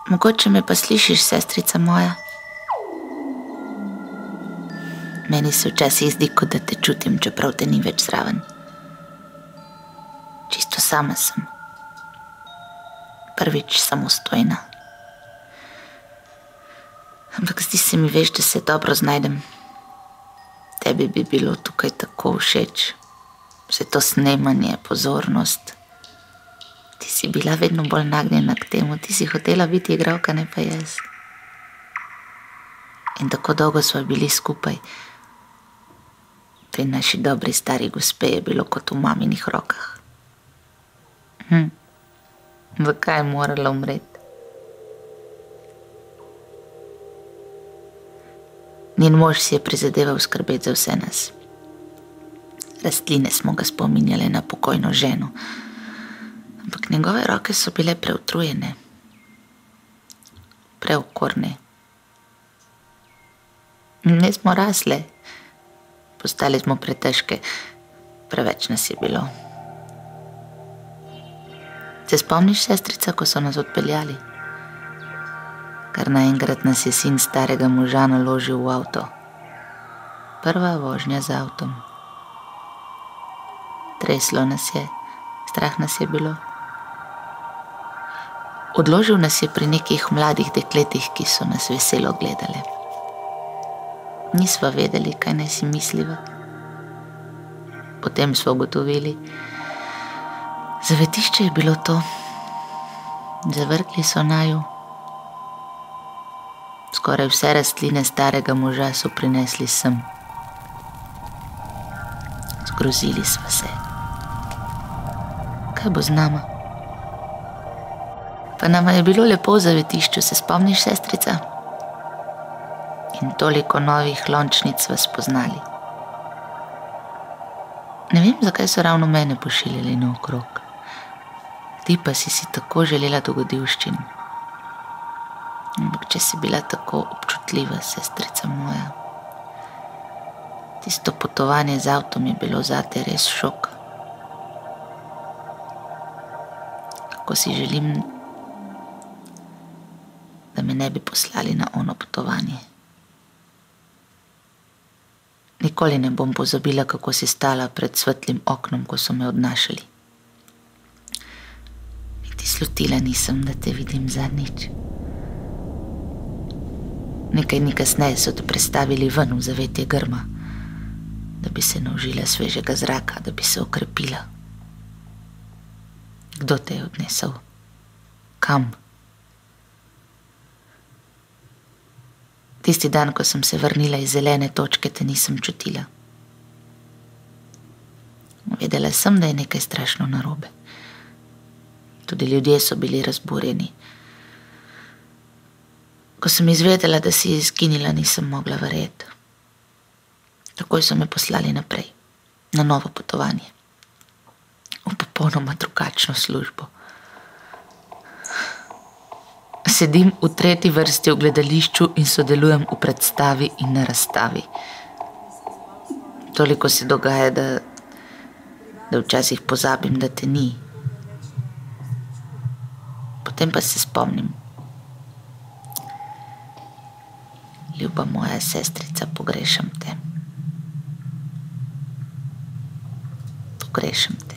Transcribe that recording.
Mogoče me pa slišiš, sestrica moja. Meni se včasih zdi, kot da te čutim, čeprav te ni več zraven. Čisto sama sem. Prvič samostojna. Ampak zdi se mi, veš, da se dobro znajdem. Tebi bi bilo tukaj tako všeč. Vse to snemanje, pozornost. Ti si bila vedno bolj nagnjena k temu, ti si hotela biti igralka, ne pa jaz. In tako dolgo sva bili skupaj. Pri naši dobri stari gospe je bilo kot v maminih rokah. Zakaj je morala umreti? Njen mož si je prizadeval skrbeti za vse nas. Rastline smo ga spominjale na pokojno ženo, ampak njegove roke so bile preutrujene, preokorne. Ne smo rasle, postali smo pretežke, preveč nas je bilo. Se spomniš, sestrica, ko so nas odpeljali? Kar naenkrat nas je sin starega moža naložil v avto. Prva vožnja z avtom. Treslo nas je, strah nas je bilo. Odložil nas je pri nekih mladih dekletih, ki so nas veselo gledale. Nisva vedeli, kaj naj si misliva. Potem smo ugotovili, zavetišče je bilo to. Zavrgli so naju. Skoraj vse rastline starega moža so prinesli sem. Zgrozili sva se. Kaj bo z nama? Pa nama je bilo lepo v zavetišču, se spomniš, sestrica? In toliko novih lončnic sva spoznali. Ne vem, zakaj so ravno mene pošiljali naokrog. Ti pa si tako želela dogodivščin. Ampak če si bila tako občutljiva, sestrica moja. Tisto potovanje z avtom je bilo zate res šok. Kako si želim, da me ne bi poslali na ono potovanje. Nikoli ne bom pozabila, kako si stala pred svetlim oknom, ko so me odnašali. Niti slutila nisem, da te vidim zadnjič. Nekaj dni kasneje so te prestavili ven v zavetje grma, da bi se naužila svežega zraka, da bi se okrepila. Kdo te je odnesel? Kam? Tisti dan, ko sem se vrnila iz zelene točke, te nisem čutila. Vedela sem, da je nekaj strašno narobe. Tudi ljudje so bili razburjeni. Ko sem izvedela, da si izginila, nisem mogla verjeti. Takoj so me poslali naprej, na novo potovanje. V popolnoma drugačno službo. Sedim v tretji vrsti v gledališču in sodelujem v predstavi in na razstavi. Toliko se dogaja, da včasih pozabim, da te ni. Potem pa se spomnim. Ljuba moja sestrica, pogrešam te. Pogrešam te.